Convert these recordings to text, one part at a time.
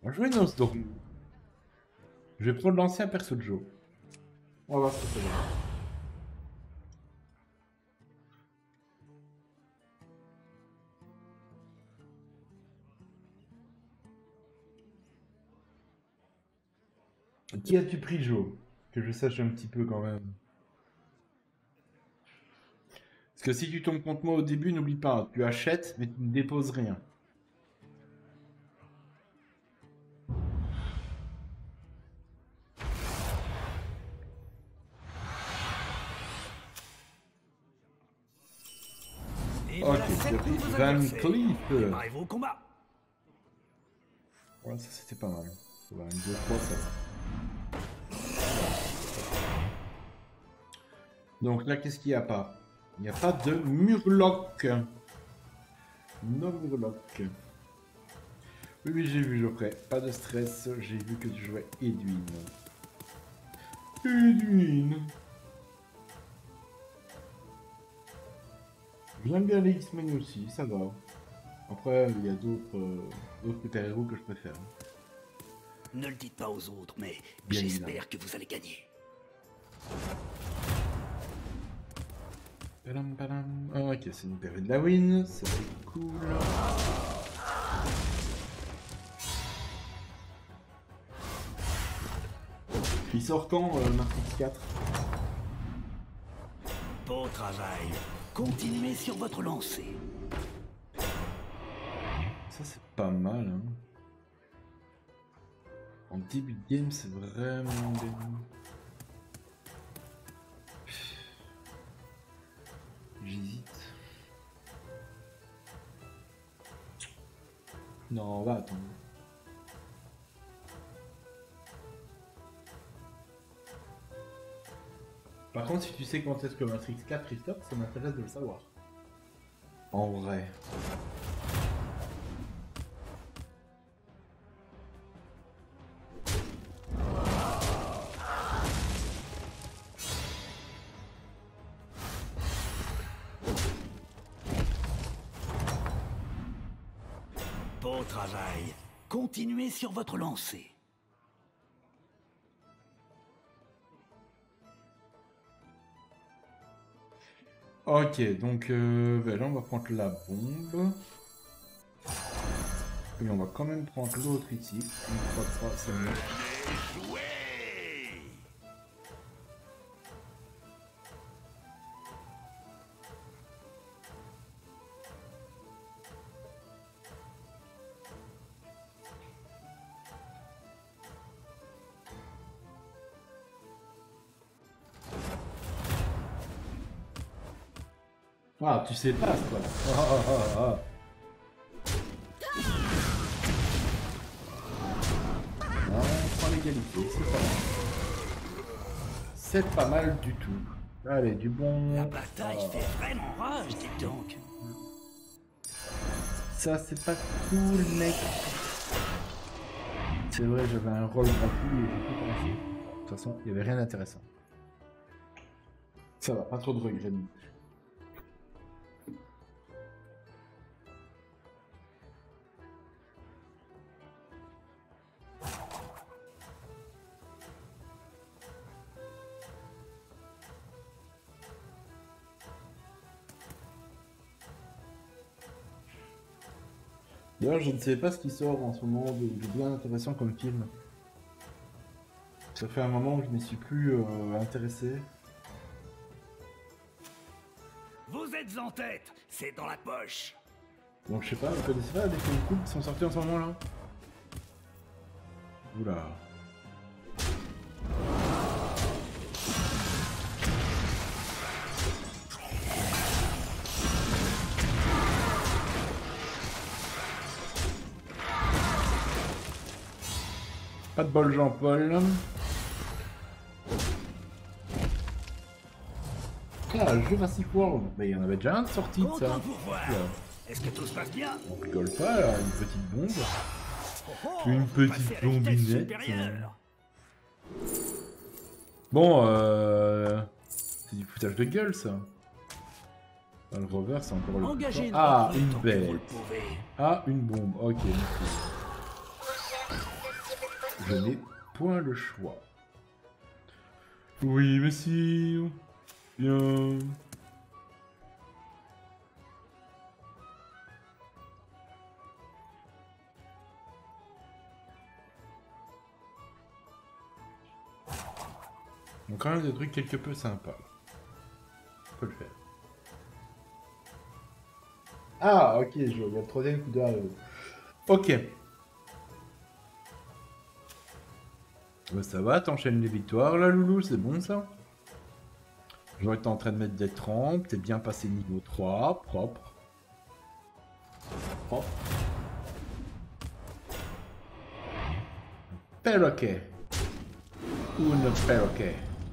On va jouer Nosdormu. Je vais prendre l'ancien perso de Joe. On va voir ce que ça donne. Qui as-tu pris, Joe? Que je sache un petit peu quand même. Parce que si tu tombes contre moi au début, n'oublie pas, tu achètes, mais tu ne déposes rien. Ok, Van Cleef. Préparez-vous au combat. Ouais, ça c'était pas mal. Ça va, une 2, 3, ça va. Donc là, qu'est-ce qu'il n'y a pas? Il n'y a pas de Murloc. Non Murloc. Oui, oui, j'ai vu, Geoffrey. Pas de stress, j'ai vu que tu jouais Edwin. Edwin. J'aime bien les X-Men aussi, ça va. Après, il y a d'autres super-héros que je préfère. Ne le dites pas aux autres, mais Bien j'espère que vous allez gagner. Padam, padam. Ah, ok, c'est une période de la win, ça c'est cool. Il sort quand, Matrix 4? Beau travail. Continuez sur votre lancée. Ça c'est pas mal, hein. En début de game, c'est vraiment bien. J'hésite. Non, on va attendre. Par contre, si tu sais quand est-ce que Matrix 4 il sort, ça m'intéresse de le savoir. En vrai. Beau travail. Continuez sur votre lancée. Ok, donc ben là on va prendre la bombe. Et on va quand même prendre l'autre ici. 1, 3, 3, c'est mieux. Ah, tu sais pas, quoi. On prend l'égalité, c'est pas mal. C'est pas mal du tout. Allez, du bon. La bataille fait vraiment rage, dites donc. Ça, c'est pas cool, mec. C'est vrai, j'avais un rôle gratuit et j'ai tout commencé. De toute façon, il n'y avait rien d'intéressant. Ça va, pas trop de regrets. D'ailleurs, je ne sais pas ce qui sort en ce moment de bien intéressant comme film. Ça fait un moment que je n'y suis plus intéressé. Vous êtes en tête, c'est dans la poche. Donc je sais pas, vous connaissez pas des films cool qui sont sortis en ce moment là? Oula. Pas de bol Jean-Paul. Ah, Jurassic World. Mais il y en avait déjà un de sorti de ça. Content pour voir. Est-ce que tout se passe bien? On rigole pas là, une petite bombe. Une vous petite passez à la vitesse bombinette. supérieure. Bon, c'est du foutage de gueule ça. Ah, le rover c'est encore le Engagez plus une fort. Ah, recrue une tant que vous le bête. pouvez. Ah, une bombe. Ok, merci. Je n'ai point le choix. Oui, monsieur. Bien. Donc quand même des trucs quelque peu sympas. On peut le faire. Ah, ok, je vois le troisième coup d'arrêt. Ok. Bah, ça va, t'enchaînes les victoires là, loulou, c'est bon ça? J'aurais été en train de mettre des trempes, t'es bien passé niveau 3, propre. Propre. Perroquet. Une perroquet.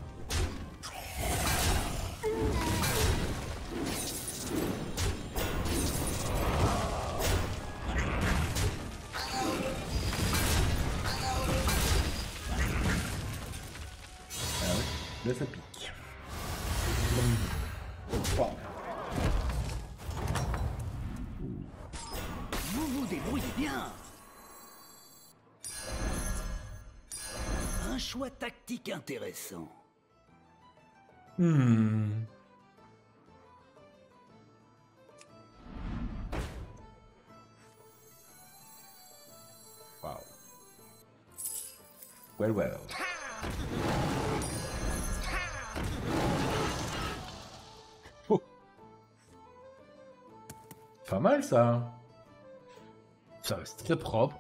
Là, ça pique. Oh. Vous vous débrouillez bien. Un choix tactique intéressant. Wow. Well, well. Oh. Pas mal ça. Ça reste très propre.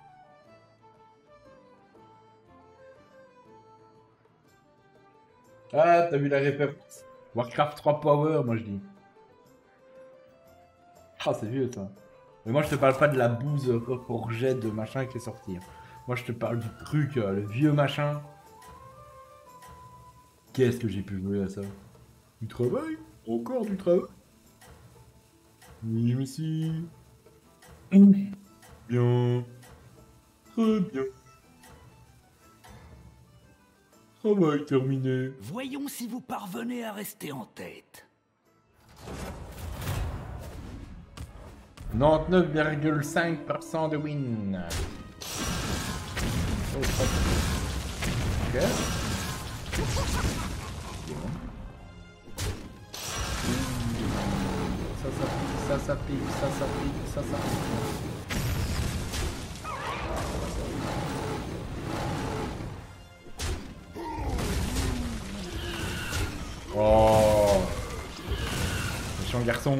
Ah, t'as vu la référence? Warcraft 3 Power, moi je dis. Ah, c'est vieux ça. Mais moi je te parle pas de la bouse forget de machin qui est sorti. Moi je te parle du truc, le vieux machin. Qu'est-ce que j'ai pu jouer à ça? Du travail? Encore du travail? Oui, mais si. Bien. Très bien. Travail terminé. Voyons si vous parvenez à rester en tête. 99,5% de win. Oh, ok. Ça pique. Oh, méchant garçon.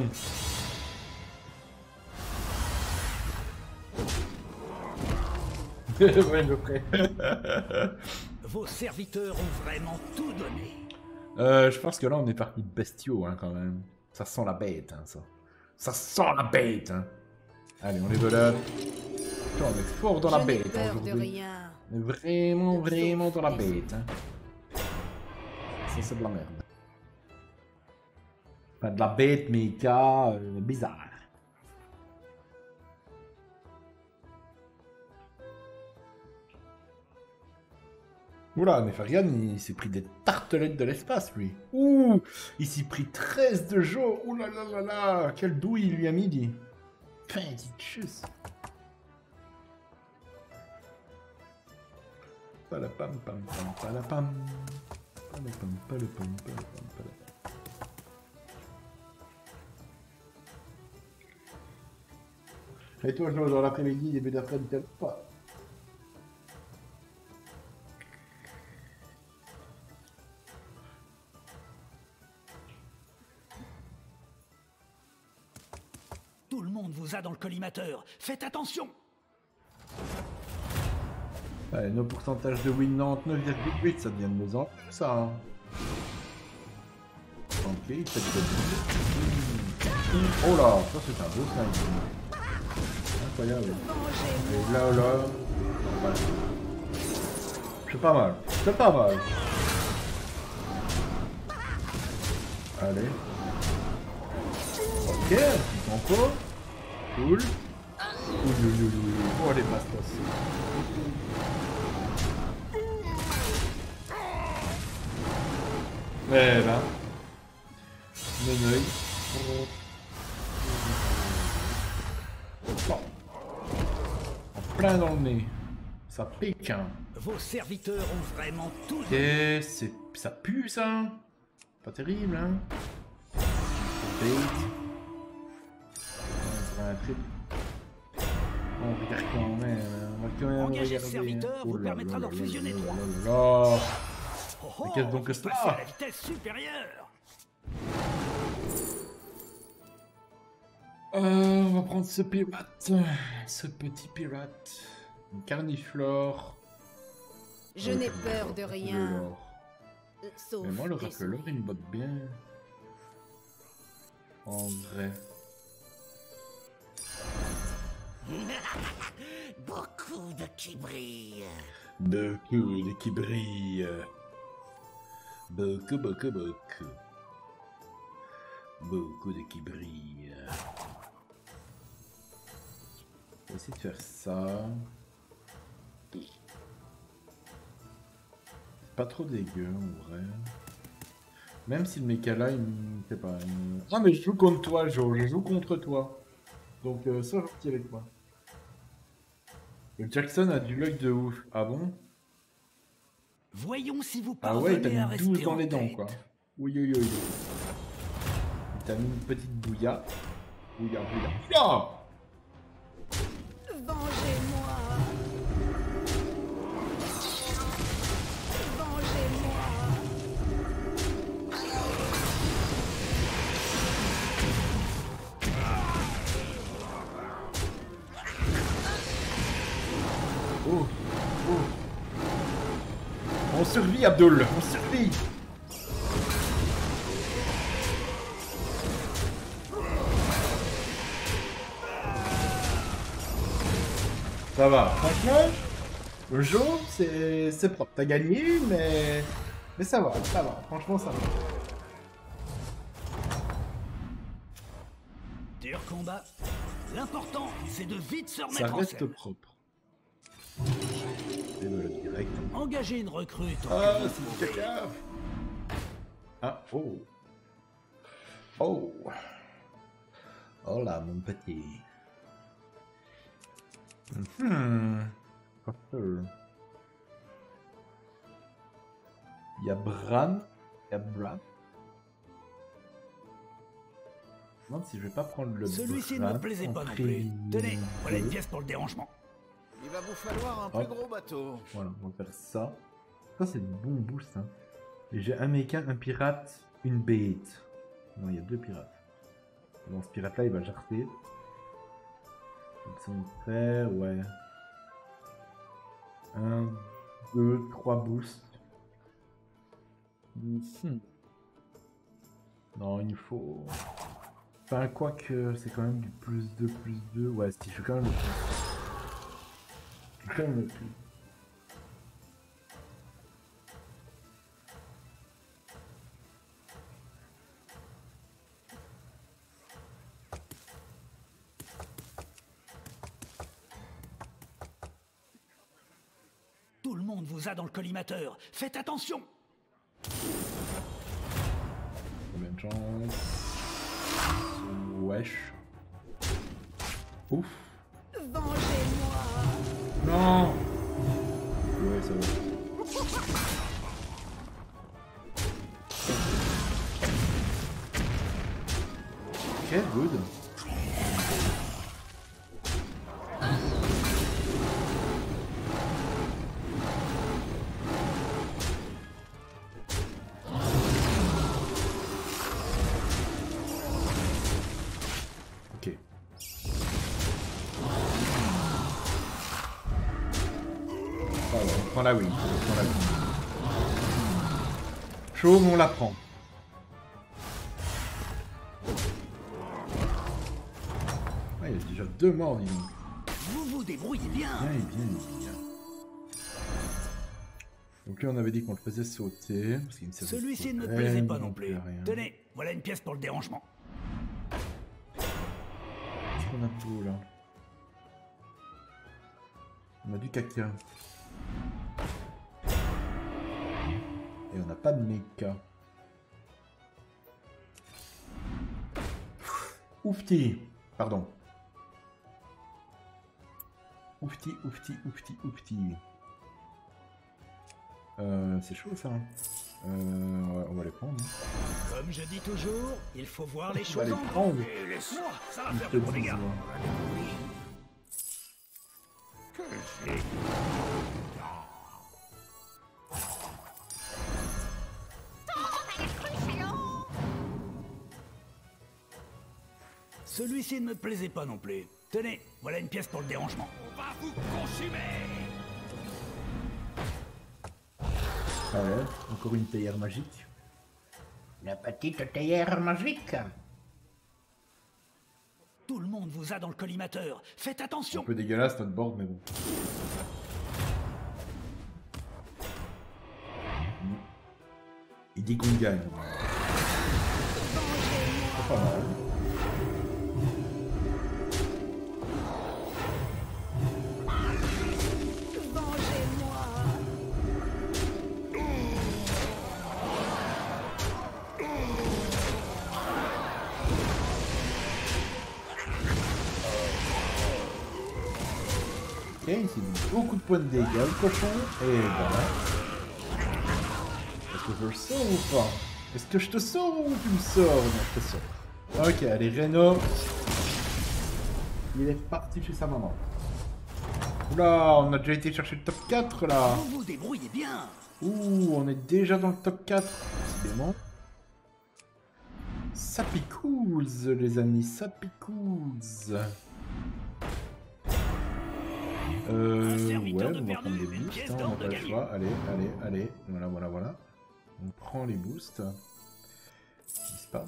Ouais, je ferai. Vos serviteurs ont vraiment tout donné. Je pense que là on est parti bestiaux hein, quand même. Ça sent la bête, hein, ça. Ça sent la bête, hein. Allez, on level up. Putain, on est fort dans la bête aujourd'hui. On est vraiment dans la bête, hein. Ça c'est de la merde. Pas de la bête, mais cas bizarre. Oula, mais Farian, il s'est pris des tartelettes de l'espace, lui. Ouh, il s'est pris 13 de jour. Ouh là là là là, quel douille il lui a mis, dit. Petite chose. Palapam, pam, pam, palapam. Palapam, palapam, palapam, palapam. Et toi, Jean, dans l'après-midi, début d'après-midi, t'aimes pas. Tout le monde vous a dans le collimateur. Faites attention. Ouais, nos pourcentages de win 99,8, ça devient de mieux en plus, ça. Hein. Ok, il fait de oh là, ça c'est un beau snipe. Incroyable. Et là, voilà. C'est pas mal. C'est pas mal. Allez. Ok, petit tempo. Cool. Oh les bastos. Eh ben. Neneuil. Bon. En plein dans le nez. Ça pique, hein. Vos serviteurs ont vraiment tout donné. Et c'est... ça pue, ça. Pas terrible, hein. Bait. On dirait un trip. On regarde quand même, hein. On va quand même Engager regarder. ce serviteur vous permettra d'en fusionner 3. Oh, Oh, mais qu'est-ce donc que vous c'est passez à ça? la vitesse supérieure. On va prendre ce pirate. Ce petit pirate. Une carniflore. Je n'ai peur de rien. Sauf Mais moi, le des rappeleur, il me botte bien. En vrai. Beaucoup de qui brillent. Beaucoup de qui brillent. Beaucoup, beaucoup, beaucoup. Beaucoup de qui brillent. On va essayer de faire ça. Pas trop dégueu en vrai. Même si le méca là, il me fait pas. Ah, mais je joue contre toi, Joe. Je joue contre toi. Donc, sois gentil avec moi. Le Jackson a du luck de ouf. Ah bon? Voyons si vous Ah ouais, parvenez à t'as mis 12 rester dans en les dents, tête. quoi. Oui, oui, oui. T'as mis une petite bouilla. Bouilla, bouilla. Bouilla! Vengez-moi. Vengez-moi. Oh, oh. On survit, Abdul. On survit. Ça va. Franchement, le jeu, c'est propre. T'as gagné, mais ça va, ça va. Franchement, ça va. Dur combat. L'important, c'est de vite se Ça remettre en reste scène. propre. Et voilà, direct. Engagez une recrue tant Ah, que vous c'est pouvez. du caca. Ah, oh. Oh. Oh là, mon petit. Il y a Bran. Il y a Bran. Je me demande si je vais pas prendre le Celui-ci ne Bran me plaisait en pas non plus. préliminaire. Tenez, voilà une pièce pour le dérangement. Il va vous falloir un plus gros bateau. Voilà, on va faire ça. Ça, c'est du bon boost. Hein. Et j'ai un méca, un pirate, une bête. Non, il y a 2 pirates. Bon, ce pirate-là, il va jarter. Donc, ça va faire, ouais. 1, 2, 3 boosts. Non, il faut... Enfin, quoique, c'est quand même du +2, +2. Ouais, si je fais quand même le plus. Je fais quand même le plus. Tout le monde vous a dans le collimateur. Faites attention. Combien de chance? Wesh. Ouf. Vengez-moi. Non. Ouais, ça va. Ok, good. Ok. Voilà, on prend la win. On prend la win. Chauve, on la prend. Ah, il y a déjà 2 morts, dis donc. Vous vous débrouillez bien. Bien et bien et bien. Donc là, on avait dit qu'on le faisait sauter. parce qu'il me servait Celui-ci ne me vraiment plaisait pas non plus. rien. Tenez, voilà une pièce pour le dérangement. Qu'est-ce qu'on a tout là? On a du caca. Et on n'a pas de méca. Oufti. Pardon. Oufti, oufti, oufti, oufti. C'est chaud ça. On va les prendre. Comme je dis toujours, il faut voir les On va choses les en prendre. grand. Et laisse-moi, ça va Ils faire te de gros disent, dégâts. ouais. Celui-ci ne me plaisait pas non plus. Tenez, voilà une pièce pour le dérangement. On va vous consumer. Ouais, encore une théière magique. La petite théière magique. Tout le monde vous a dans le collimateur. Faites Un attention. peu dégueulasse notre board, mais bon. Il dit qu'on gagne. C'est pas mal. Vengez-moi. Ok, il s'est mis beaucoup de points de dégâts, le cochon. Et voilà. Est-ce que je le sors ou pas? Est-ce que je te sors ou tu me sors? Non, je te sors. Ok, allez, Reno. Il est parti chez sa maman. Oula, on a déjà été chercher le top 4 là. Vous vous débrouillez bien. Ouh, on est déjà dans le top 4. Décidément. Ça picouse, les amis, ça picouse. Ouais, on va prendre des boosts, hein, on n'a pas le choix. Allez, allez, allez. Voilà, voilà, voilà. On prend les boosts. N'est-ce pas?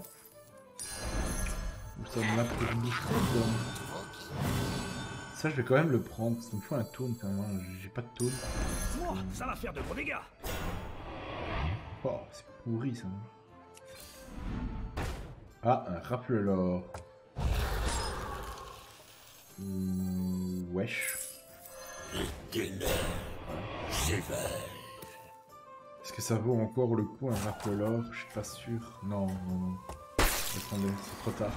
Nous sommes là pour booster. Ça, je vais quand même le prendre. Ça me faut un tourne quand même. J'ai pas de tourne. Moi, ça va faire de gros dégâts. Oh, c'est pourri ça. Ah, un rappel-l'or. Wesh. Est-ce que ça vaut encore le coup un rappel-l'or? Je suis pas sûr. Non, non, non. Attendez, c'est trop tard.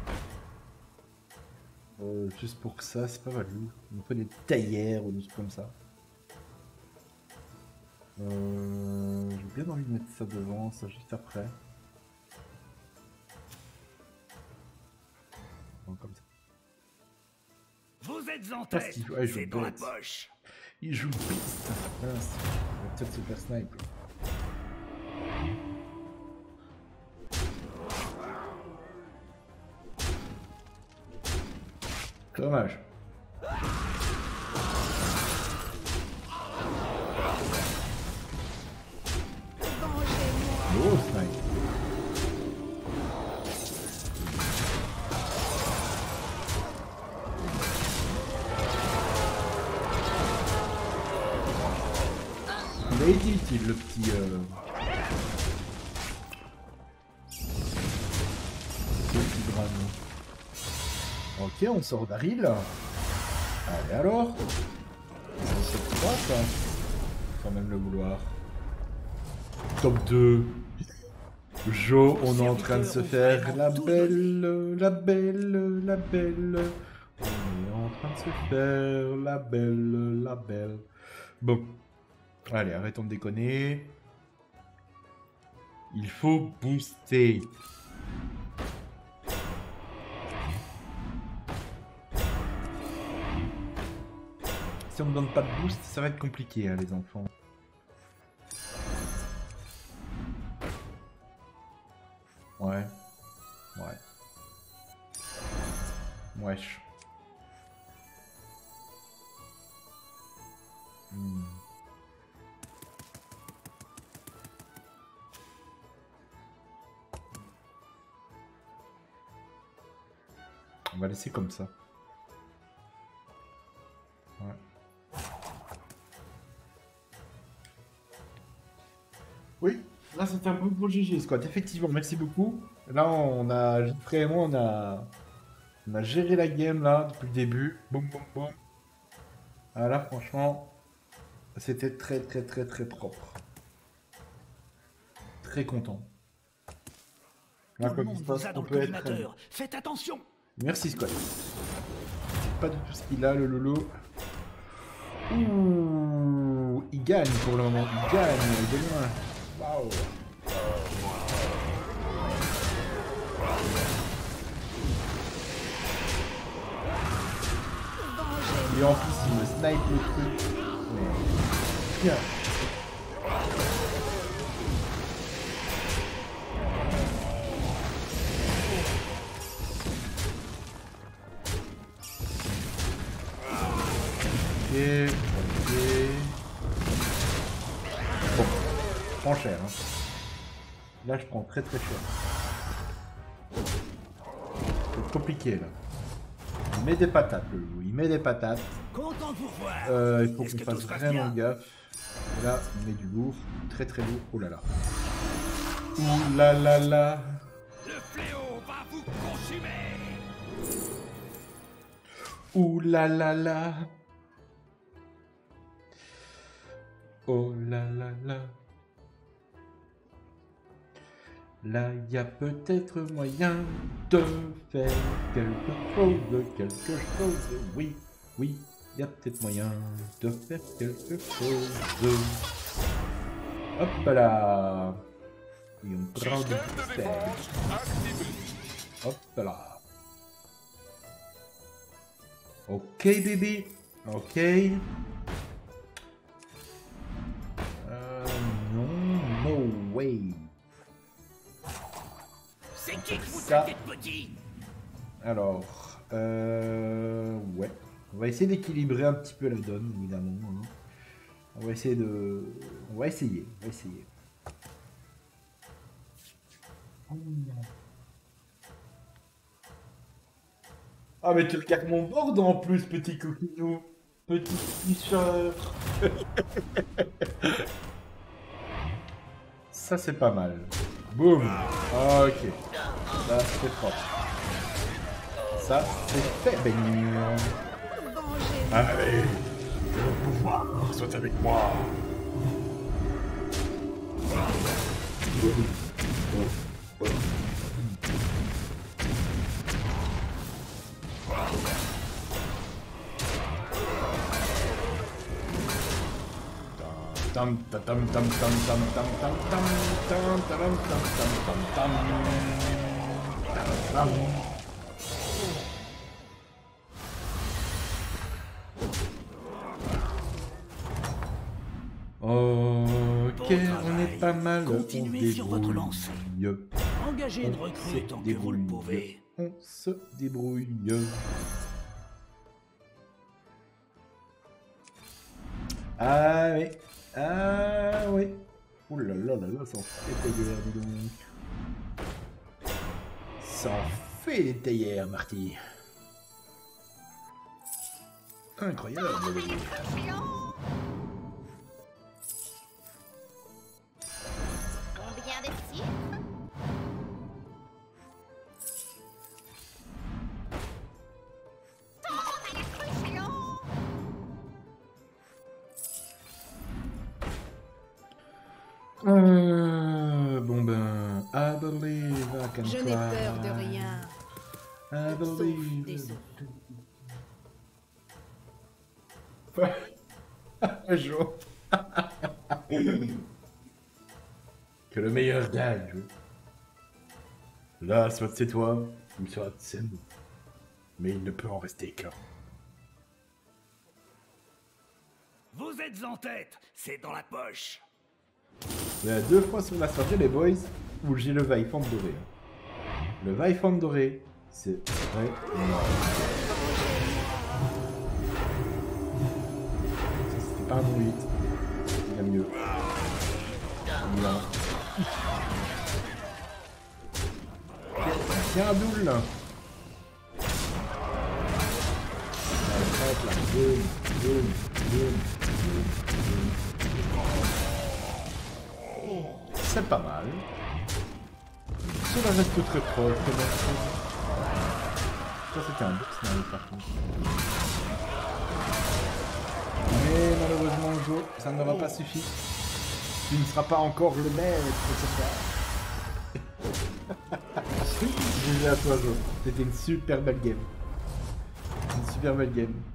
Juste pour que ça, c'est pas value. On peut des taillères ou des trucs comme ça. J'ai bien envie de mettre ça devant, ça juste après. Bon, comme ça. Vous êtes en Parce tête. qu'il joue C'est dans la bête. poche. Il joue beast. Mince. Il va peut-être se faire snipe. Dommage. Vengez-moi. Oh, snipe. Il a été utile le petit. Le petit drame. Ok, on sort d'Aril. Allez alors. C'est 3 ça. Quand même le vouloir. Top 2. Jo, on est en train de se faire la belle, la belle, la belle. On est en train de se faire la belle, la belle. Bon. Allez, arrêtons de déconner. Il faut booster. Si on me donne pas de boost, ça va être compliqué, hein, les enfants. Ouais. Ouais. Wesh. On va laisser comme ça. Ouais. Oui, là c'était un peu pour GG Squad, effectivement, merci beaucoup. Là on a, Gifrey et moi, on a géré la game là depuis le début. Boum boum boum. Ah, là franchement, c'était très très très très propre. Très content. Là, Tout le comme monde il se vous passe, a dans on le peut être... collimateur. Faites attention. Merci Squad. C'est pas du tout ce qu'il a le loulou. Ouh, il gagne pour le moment. Il gagne de loin. Waouh. Et en plus, il me snipe le truc. Mais... Bien. Ok. Bon, je prends cher. Hein. Là, je prends très cher. C'est compliqué là. Il met des patates, le loup. Il met des patates. Content de vous voir. Il faut qu'on fasse vraiment gaffe. Et là, il met du lourd. Très lourd. Oh là là. Ouh là là là. Le fléau va vous consumer. Ouh là là là. Oh là là là. Là, il y a peut-être moyen de faire quelque chose. Oui, il y a peut-être moyen de faire quelque chose. Hop là. Et on prend du stage. Hop là. Ok, bébé. Ok. Non, no way. C'est qui que vous traitez de petit? Alors, ouais. On va essayer d'équilibrer un petit peu la donne, évidemment. Hein. On va essayer de... On va essayer. Ah, mais tu regardes mon board en plus, petit coquinou. Petit tricheur. Ça, c'est pas mal. Boum. Ok. Là, c'est propre. Ça, c'est fait. Allez. Le pouvoir soit avec moi. Tam tam tam tam tam tam tam tam tam tam tam tam. Ok, on est pas mal. Continuez sur votre lancée. Engagez une recrue tant que vous le pouvez. On se débrouille. Ah oui. Ah oui. Ouh là là là là, ça en fait des théières, dis donc. Ça en fait des théières, Marty. Incroyable. Combien de tirs? Bon ben, I believe I can Je n'ai peur de rien. I Sauf believe. des Jo. Que le meilleur gagne, Jo. Là, soit c'est toi, ou soit c'est nous. Mais il ne peut en rester qu'un. Vous êtes en tête, c'est dans la poche. Il y a 2 fois sur la soirée, les boys, où j'ai le Vaifant doré. Le Vaifant doré, c'est vrai. Ça, c'était pas un bon 8. Il y a mieux. Là. Tiens, Abdoul là. Allez, boum, boum, boum, boum, boum. C'est pas mal. Cela reste très proche. Ça c'était un beau scénario par contre. Mais malheureusement Jo, ça n'aura pas suffi. Tu ne seras pas encore le maître ce soir. Désolé à toi Jo. C'était une super belle game. Une super belle game.